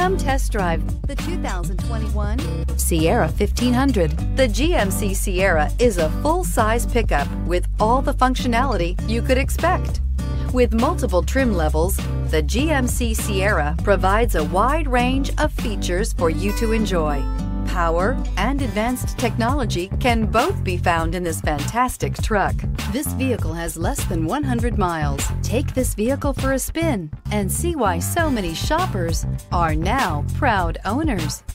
Come test drive the 2021 Sierra 1500. The GMC Sierra is a full-size pickup with all the functionality you could expect. With multiple trim levels, the GMC Sierra provides a wide range of features for you to enjoy. Power and advanced technology can both be found in this fantastic truck. This vehicle has less than 100 miles. Take this vehicle for a spin and see why so many shoppers are now proud owners.